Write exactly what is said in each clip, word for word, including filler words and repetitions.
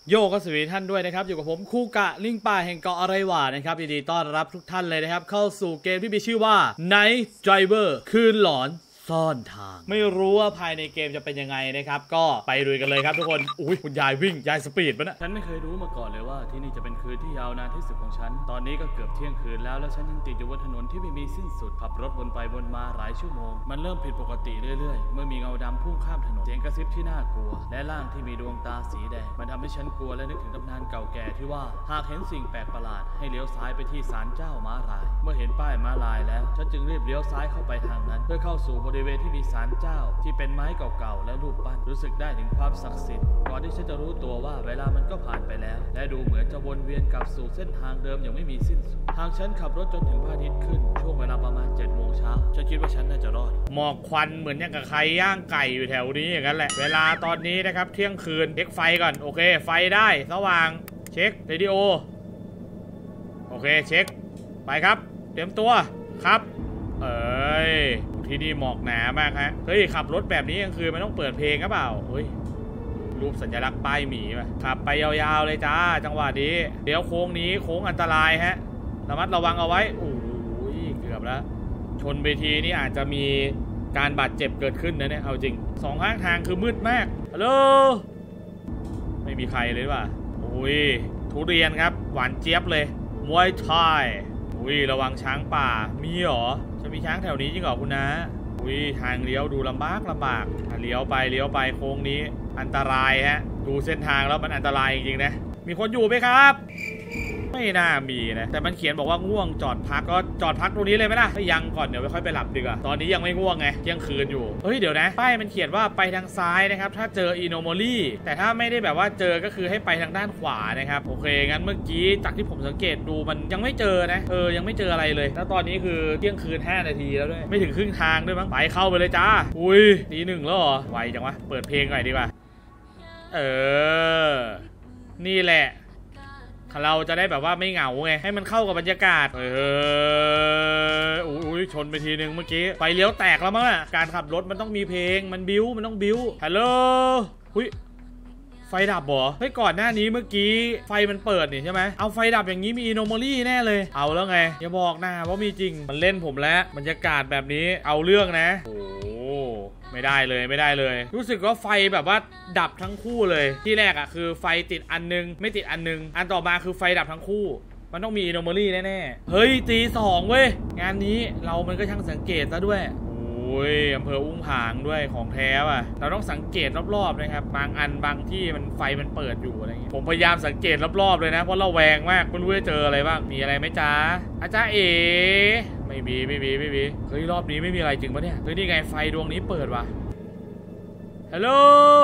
โยก็สวัสดีท่านด้วยนะครับอยู่กับผมคูกะลิงป่าแห่งเกาะอะไรวะนะครับยินดีต้อนรับทุกท่านเลยนะครับเข้าสู่เกมที่มีชื่อว่า Night Driver คืนหลอนซ่อนทางไม่รู้ว่าภายในเกมจะเป็นยังไงนะครับก็ไปลุยกันเลยครับทุกคนอุ้ยคุณยายวิ่งยายสปีดปะนะฉันไม่เคยรู้มาก่อนเลยว่าที่นี่จะเป็นคืนที่ยาวนานที่สุดของฉันตอนนี้ก็เกือบเที่ยงคืนแล้วและฉันยังติดอยู่บนถนนที่ไม่มีสิ้นสุดขับรถวนไปวนมาหลายชั่วโมงมันเริ่มผิดปกติเรื่อยๆเมื่อมีเงาดำพุ่งข้ามถนนเสียงกระซิบที่น่ากลัวและร่างที่มีดวงตาสีแดงมันทำให้ฉันกลัวและนึกถึงตำนานเก่าแก่ที่ว่าหากเห็นสิ่งแปลกประหลาดให้เลี้ยวซ้ายไปที่ศาลเจ้าม้าลายเมื่อเห็นป้ายม้าลายแล้วฉันจึงรีบเลี้ยวซ้ายเข้าไปทางนั้นเพื่อเข้าสู่บริเวณที่มีศาลเจ้าที่เป็นไม้เก่าๆและรูปปั้นรู้สึกได้ถึงความศักดิ์สิทธิ์ก่อนที่ฉันจะรู้ตัวว่าเวลามันก็ผ่านไปแล้วและดูเหมือนจะวนเวียนกลับสู่เส้นทางเดิมอย่างไม่มีสิ้นสุดหากฉันขับรถจนถึงพระอาทิตย์ขึ้นช่วงเวลาประมาณเจ็ดโมงเช้าฉันคิดว่าฉันน่าจะรอดหมอกควันเหมือนอย่างกับใครย่างไก่อยู่แถวนี้อย่างนั้นแหละเวลาตอนนี้นะครับเที่ยงคืนเช็คไฟก่อนโอเคไฟได้สว่างเช็คเรดิโอโอเคเช็คไปครับเตรียมตัวครับเอ้ยที่นี่หมอกหนามากฮะเฮ้ยขับรถแบบนี้กลางคืนมันต้องเปิดเพลงหรือเปล่าเฮ้ยรูปสัญลักษณ์ป้ายหมีป่ะขับไปยาวๆเลยจ้าจังหวะนี้เดี๋ยวโค้งนี้โค้งอันตรายฮะระมัดระวังเอาไว้โอ้ยเกือบแล้วชนไปทีนี่อาจจะมีการบาดเจ็บเกิดขึ้นนะเนี่ยเอาจริงสองข้างทางคือมืดมากฮัลโหลไม่มีใครเลยว่ะโอ้ยทุเรียนครับหวานเจี๊ยบเลยมวยไทยอุ้ยระวังช้างป่ามีหรอจะมีช้างแถวนี้จริงเหรอคุณนะอุ้ยทางเลี้ยวดูลำบากลำบากเลี้ยวไปเลี้ยวไปโค้งนี้อันตรายฮะดูเส้นทางแล้วมันอันตรายจริงๆนะมีคนอยู่ไหมครับไม่น่ามีนะแต่มันเขียนบอกว่าง่วงจอดพักก็จอดพักตรงนี้เลยไหมล่ะยังก่อนเดี๋ยวไปค่อยไปหลับดีกว่าตอนนี้ยังไม่ง่วงไงเที่ยงคืนอยู่เฮ้ยเดี๋ยวนะป้ายมันเขียนว่าไปทางซ้ายนะครับถ้าเจออีโนโมลี่แต่ถ้าไม่ได้แบบว่าเจอก็คือให้ไปทางด้านขวานะครับโอเคงั้นเมื่อกี้จากที่ผมสังเกตดูมันยังไม่เจอนะเออยังไม่เจออะไรเลยแล้วตอนนี้คือเที่ยงคืนห้านาทีแล้วด้วยไม่ถึงครึ่งทางด้วยมั้งไปเข้าไปเลยจ้าอุ้ยตีหนึ่งแล้วเหรอไวจังวะเปิดเพลงหน่อยดีกว่าเออนี่แหละเราจะได้แบบว่าไม่เหงาไงให้มันเข้ากับบรรยากาศเอออุ้ยชนไปทีนึงเมื่อกี้ไฟเลี้ยวแตกแล้วมั้งการขับรถมันต้องมีเพลงมันบิ้วมันต้องบิ้วฮัลโหลหุยไฟดับเหรอเฮ้ยก่อนหน้านี้เมื่อกี้ไฟมันเปิดนี่ใช่ไหมเอาไฟดับอย่างนี้มีอิโนโมลี่แน่เลยเอาแล้วไงอย่าบอกนะว่ามีจริงมันเล่นผมแล้วบรรยากาศแบบนี้เอาเรื่องนะโอ้ไม่ได้เลยไม่ได้เลยรู้สึกว่าไฟแบบว่าดับทั้งคู่เลยที่แรกอ่ะคือไฟติดอันนึงไม่ติดอันนึงอันต่อมาคือไฟดับทั้งคู่มันต้องมีอิโนโมลี่แน่ๆเฮ้ยตีสองเว้ยงานนี้เรามันก็ช่างสังเกตซะด้วยโอ้ยอำเภออุ้งผางด้วยของแท้ว่ะเราต้องสังเกตรอบๆนะครับบางอันบางที่มันไฟมันเปิดอยู่อะไรเงี้ยผมพยายามสังเกตรอบๆเลยนะเพราะเราแวงมากไม่รู้จะเจออะไรบ้างมีอะไรไหมจ๊ะอาจารย์เอ๋ไม่มีไม่มีไม่มีเฮ้ยรอบนี้ไม่มีอะไรจริงปะเนี่ยเฮ้ยนี่ไงไฟดวงนี้เปิดว่ะฮัลโหล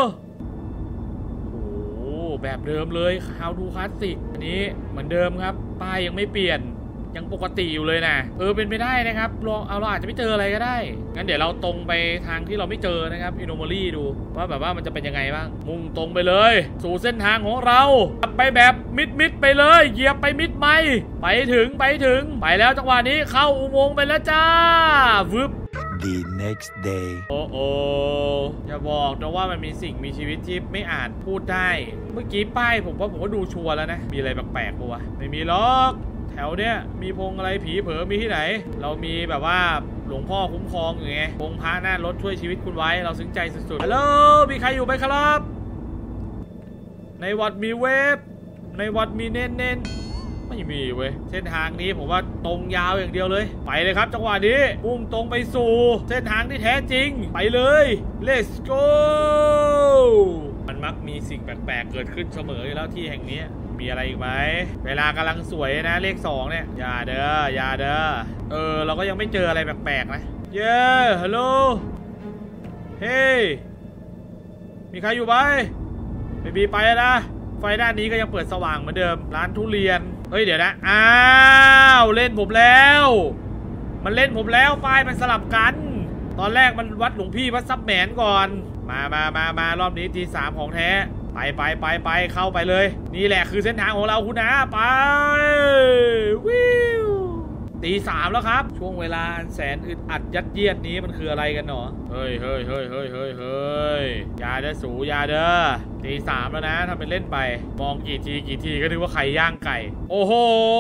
โอ้แบบเดิมเลย How to Classic อันนี้เหมือนเดิมครับป้ายยังไม่เปลี่ยนยังปกติอยู่เลยนะเออเป็นไปได้นะครับลองเอาเราอาจจะไม่เจออะไรก็ได้งั้นเดี๋ยวเราตรงไปทางที่เราไม่เจอนะครับอิโนโมลี่ดูว่าแบบว่ามันจะเป็นยังไงบ้างมุ่งตรงไปเลยสู่เส้นทางของเราไปแบบมิดมิดไปเลยเหยียบไปมิดไม่ไปถึงไปถึงไปแล้วจังหวะนี้เข้าอุโมงค์ไปแล้วจ้าวึบ The next day โอ้โอ้อย่าบอกนะว่ามันมีสิ่งมีชีวิตที่ไม่อาจพูดได้เมื่อกี้ป้ายผมว่าผมก็ดูชัวร์แล้วนะมีอะไรแปลกๆปะวะไม่มีหรอกแถวเนี้ยมีพงอะไรผีเผลอมีที่ไหนเรามีแบบว่าหลวงพ่อคุ้มครองอยู่ไงพงพระหน้ารถช่วยชีวิตคุณไว้เราซึ้งใจสุดๆฮัลโหลมีใครอยู่ไหมครับในวัดมีเวฟในวัดมีเน้นเน้นไม่มีเว้ยเส้นทางนี้ผมว่าตรงยาวอย่างเดียวเลยไปเลยครับจังหวะนี้มุ่งตรงไปสู่เส้นทางที่แท้จริงไปเลย let's go มันมักมีสิ่งแปลกๆเกิดขึ้นเสมออยู่แล้วที่แห่งนี้มีอะไรอีกไหมเวลากำลังสวยนะเลขสองเนี่ยอย่าเด้ออย่าเด้อเออเราก็ยังไม่เจออะไรแปลกๆนะเย้ฮัลโหลเฮ้มีใครอยู่ไหมไม่มีไปนะไฟด้านนี้ก็ยังเปิดสว่างเหมือนเดิมร้านทุเรียนเฮ้ยเดี๋ยวนะอ้าวเล่นผมแล้วมันเล่นผมแล้วไฟมันสลับกันตอนแรกมันวัดหลวงพี่วัดซับแหมนก่อนมามามามารอบนี้ทีสามของแท้ไปไปไปไปเข้าไปเลยนี่แหละคือเส้นทางของเราคุณนะไปวิวตีสามแล้วครับช่วงเวลาอันแสนอึดอัดยัดเยียดนี้มันคืออะไรกันหนอเฮ้ยเฮ้ยเฮ้ยเฮ้ยเฮ้ยเฮ้ยยาเด้อสูยาเด้อตีสามแล้วนะทำเป็นเล่นไปมองกี่ทีกี่ทีก็นึกว่าไข่ย่างไก่โอ้โห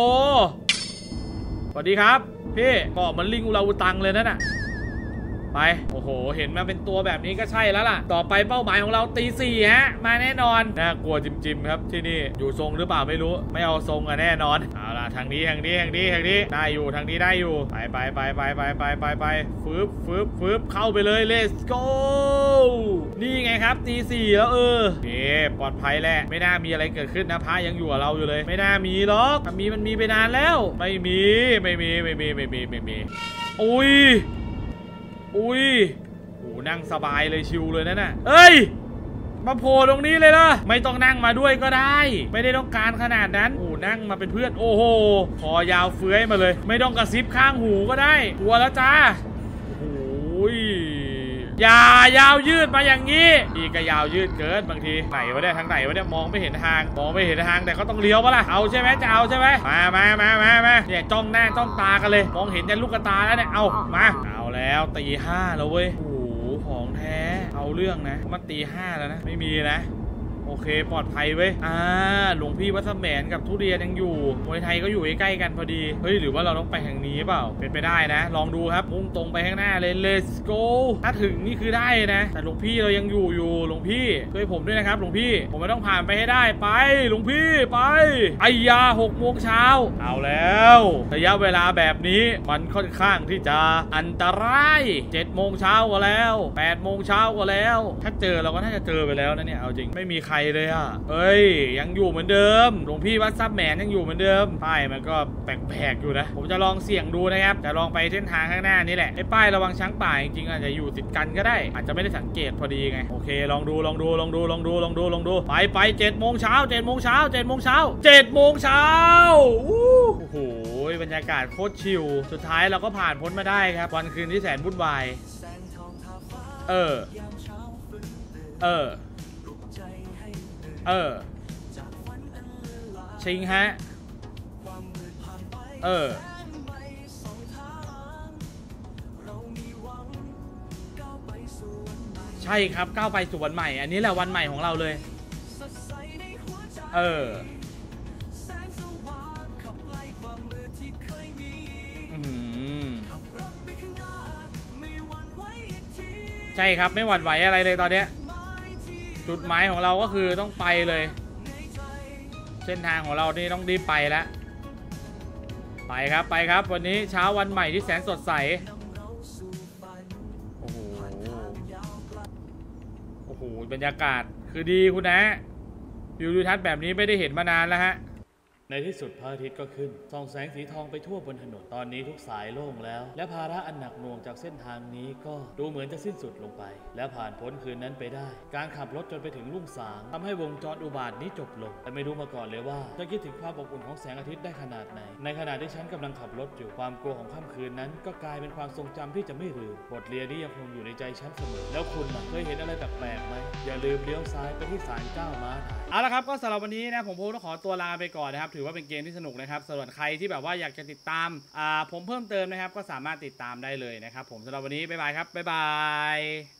สวัสดีครับพี่บอกมันลิงอุราอุตังเลยนั่นน่ะไปโอ้โหเห็นมาเป็นตัวแบบนี้ก็ใช่แล้วล่ะต่อไปเป้าหมายของเราตีสี่ฮะมาแน่นอนน่ากลัวจิมจิมครับที่นี่อยู่ทรงหรือเปล่าไม่รู้ไม่เอาทรงอะแน่นอนเอาล่ะทางนี้ทางนี้ทางนี้ทางนี้ได้อยู่ทางนี้ได้อยู่ไปไปไปไปไปไปไปไปฟืบฟืบฟืบเข้าไปเลย let's go นี่ไงครับตีสี่แล้วเออโอเคปลอดภัยแหละไม่น่ามีอะไรเกิดขึ้นนะพระยังอยู่กับเราอยู่เลยไม่น่ามีหรอกถ้ามีมันมีไปนานแล้วไม่มีไม่มีไม่มีไม่มีไม่มีอุ้ยอุ้ยโอ้นั่งสบายเลยชิวเลยนั่นน่ะเอ้ยมาโผล่ตรงนี้เลยล่ะไม่ต้องนั่งมาด้วยก็ได้ไม่ได้ต้องการขนาดนั้นโอ้นั่งมาเป็นเพื่อนโอ้โหคอยาวเฟื้อยมาเลยไม่ต้องกระซิบข้างหูก็ได้กลัวแล้วจ้าโอ้ยอย่ายาวยืดมาอย่างนี้อีกก็ยาวยืดเกินบางทีไหนวะเนี่ยทางไหนวะเนี่ยมองไม่เห็นทางมองไม่เห็นทางแต่ก็ต้องเลี้ยวปะล่ะเอาใช่ไหมจะเอาใช่ไหมมามามามามาเนี่ยจ้องหน้าจ้องตากันเลยมองเห็นยันลูกตาแล้วเนี่ยเอามาเอาแล้วตีห้าแล้วเว้ยโอ้โหของแท้เอาเรื่องนะมันตีห้าแล้วนะไม่มีนะโอเคปลอดภัยเว้ยอ่าหลวงพี่วัดสมแสนกับทุเรียนยังอยู่มวยไทยก็อยู่ใกล้ๆกันพอดีเฮ้ยหรือว่าเราต้องไปทางนี้เปล่าเป็นไปได้นะลองดูครับมุ่งตรงไปข้างหน้าเลย let's go ถ้าถึงนี่คือได้นะแต่หลวงพี่เรายังอยู่อยู่หลวงพี่ช่วยผมด้วยนะครับหลวงพี่ผมไม่ต้องผ่านไปให้ได้ไปหลวงพี่ไปไอ้ยาหกโมงเช้าเอาแล้วระยะเวลาแบบนี้มันค่อนข้างที่จะอันตรายเจ็ดโมงเช้าก็แล้วแปดโมงเช้าก็แล้วถ้าเจอเราก็น่าจะเจอไปแล้วนะเนี่ยเอาจริงไม่มีใครเลยอ่ะเอ้ยยังอยู่เหมือนเดิมหลวงพี่วัดซับแหมนยังอยู่เหมือนเดิมป้ายมันก็แปลกๆอยู่นะผมจะลองเสี่ยงดูนะครับจะลองไปเส้นทางข้างหน้านี่แหละไอ้ป้ายระวังช้างป่าจริงๆอาจจะอยู่ติดกันก็ได้อาจจะไม่ได้สังเกตพอดีไงโอเคลองดูลองดูลองดูลองดูลองดูลองดูไปไปเจ็ดโมงเช้าเจ็ดโมงเช้าเจ็ดโมงเช้าเจ็ดโมงเช้าโอ้โหบรรยากาศโคตรชิลสุดท้ายเราก็ผ่านพ้นมาได้ครับวันคืนที่แสนวุ่นวายเออเออเออชิงฮะเออใช่ครับก้าวไปสู่วันใหม่อันนี้แหละวันใหม่ของเราเลยเออใช่ครับไม่หวั่นไหวอะไรเลยตอนเนี้ยจุดหมายของเราก็คือต้องไปเลยเส้นทางของเรานี่ต้องรีบไปแล้วไปครับไปครับวันนี้เช้าวันใหม่ที่แสนสดใสโอ้โหโอ้โหบรรยากาศคือดีคุณนะวิวทิวทัศน์แบบนี้ไม่ได้เห็นมานานแล้วฮะในที่สุดพระอาทิตย์ก็ขึ้นส่องแสงสีทองไปทั่วบนถนนตอนนี้ทุกสายโล่งแล้วและภาระอันหนักหน่วงจากเส้นทางนี้ก็ดูเหมือนจะสิ้นสุดลงไปและผ่านพ้นคืนนั้นไปได้การขับรถจนไปถึงรุ่งสางทำให้วงจรอุบาทนี้จบลงแต่ไม่รู้มาก่อนเลยว่าจะคิดถึงความอบอุ่นของแสงอาทิตย์ได้ขนาดไหนในขณะที่ฉันกำลังขับรถอยู่ความกลัวของค่ำคืนนั้นก็กลายเป็นความทรงจำที่จะไม่ลืมบทเรียนนี้ยังคงอยู่ในใจฉันเสมอแล้วคุณเคยเห็นอะไรแปลกๆไหมอย่าลืมเลี้ยวซ้ายไปที่ศาลเจ้าม้าลายเอาละครับก็สำหรับวันนี้นะผมพงต้องขอตัวลาไปก่อนนะครับถือว่าเป็นเกมที่สนุกนะครับสำหรับใครที่แบบว่าอยากจะติดตามอ่าผมเพิ่มเติมนะครับก็สามารถติดตามได้เลยนะครับผมสำหรับวันนี้บ๊ายบายครับบ๊ายบาย